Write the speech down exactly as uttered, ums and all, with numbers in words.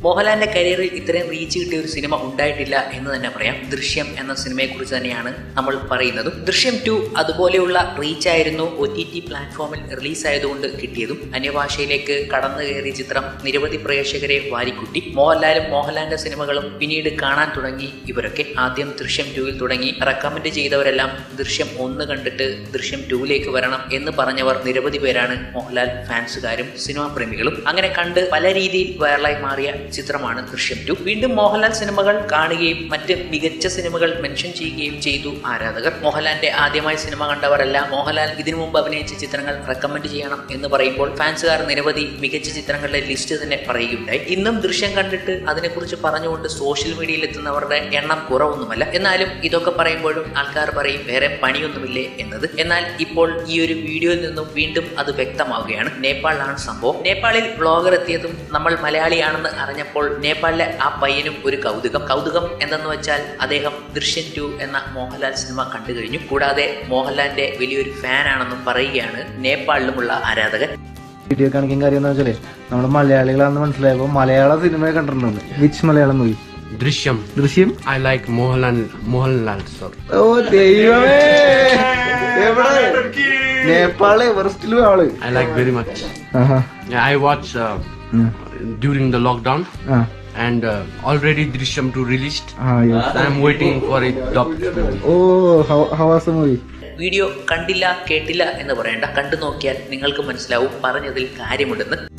മോഹൻലാലിന്റെ കരിയറിൽ ഇത്രയും റീച്ച് കിട്ടിയ ഒരു സിനിമ ഉണ്ടായിട്ടില്ല എന്ന് തന്നെ പറയാം. ദൃശ്യം എന്ന സിനിമയെ കുറിച്ച് തന്നെയാണ് നമ്മൾ പറയുന്നതും. ദൃശ്യം ടു അതുപോലെയുള്ള റീച്ച് ആയിരുന്നു ഒ ടി ടി പ്ലാറ്റ്ഫോമിൽ റിലീസ് ആയതുകൊണ്ട് കിട്ടിയതും. അന്യഭാഷയിലേക്ക് കടന്നു കയറിയ ചിത്രം നിരവധി പ്രേക്ഷകരെ വാരിക്കുട്ടി. മോഹൻലാലും മോഹൻലാലിന്റെ സിനിമകളും പിന്നീട് കാണാൻ തുടങ്ങി ഇവരൊക്കെ. ആദ്യം ദൃശ്യം ടുവിൽ തുടങ്ങി. റെക്കമെൻഡ് ചെയ്തവരെല്ലാം ദൃശ്യം ഒന്ന് കണ്ടിട്ട് ദൃശ്യം ടുവിലേക്ക് വരണം എന്ന് പറഞ്ഞവർ നിരവധി പേരാണ് മോഹൻലാൽ ഫാൻസുകാരും സിനിമാ പ്രേമികളും. അങ്ങനെ കണ്ട് പല രീതിയിൽ വൈറലായി മാറിയ ചിത്രമാണ് ദൃശ്യം ടു. വീണ്ടും മോഹൻലാൽ സിനിമകൾ കാണുകയും മറ്റ് മികച്ച സിനിമകൾ മെൻഷൻ ചെയ്യുകയും ചെയ്തു ആരാധകർ. മോഹൻലാലിന്റെ ആദ്യമായി സിനിമ കണ്ടവരെല്ലാം മോഹൻലാൽ ഇതിനു മുമ്പ് അഭിനയിച്ച ചിത്രങ്ങൾ റെക്കമെൻഡ് ചെയ്യണം എന്ന് പറയുമ്പോൾ ഫാൻസുകാർ നിരവധി മികച്ച ചിത്രങ്ങളുടെ ലിസ്റ്റ് തന്നെ പറയുകയുണ്ടായി. ഇന്നും ദൃശ്യം കണ്ടിട്ട് അതിനെക്കുറിച്ച് പറഞ്ഞുകൊണ്ട് സോഷ്യൽ മീഡിയയിൽ എത്തുന്നവരുടെ എണ്ണം കുറവൊന്നുമല്ല. എന്നാലും ഇതൊക്കെ പറയുമ്പോഴും ആൾക്കാർ പറയും വേറെ പണിയൊന്നുമില്ലേ എന്നത്. എന്നാൽ ഇപ്പോൾ ഈ ഒരു വീഡിയോയിൽ നിന്നും വീണ്ടും അത് വ്യക്തമാവുകയാണ്. നേപ്പാളിലാണ് സംഭവം. നേപ്പാളിൽ വ്ളോഗർ എത്തിയതും നമ്മൾ മലയാളിയാണെന്ന് അറിഞ്ഞപ്പോൾ നേപ്പാളിലെ ആ പയ്യനും ഒരു കൗതുകം കൗതുകം എന്തെന്ന് വെച്ചാൽ അദ്ദേഹം ദൃശ്യം ടു എന്ന മോഹൻലാൽ സിനിമ കണ്ടു കഴിഞ്ഞു. കൂടാതെ മോഹൻലാലിന്റെ വലിയൊരു ഫാനാണെന്നും പറയുകയാണ് നേപ്പാളിലുമുള്ള ആരാധകൻ. വീഡിയോ കാണിക്കാൻ കാര്യം എന്താ വെച്ചാല് നമ്മള് മലയാളികളാണെന്ന് മനസ്സിലായപ്പോ മലയാള സിനിമ കണ്ടിട്ടുണ്ട്. Which Malayalam movie? Drishyam. Drishyam. I like Mohanlal Mohanlal sir. Oh ദൈവമേ, എവിടെ? നേപ്പാള് എവറസ്റ്റിലും ആള്. I like very much. I watch during the lockdown uh. and uh, already Drishyam two released. Ah, yes. I am waiting for it dubbed. Oh, how how was the movie? Video കണ്ടില്ല കേട്ടില്ല എന്ന് പറയണ്ട, കണ്ടു നോക്കിയാൽ നിങ്ങൾക്ക് മനസ്സിലാവും പറഞ്ഞതിൽ കാര്യമുണ്ടെന്ന്.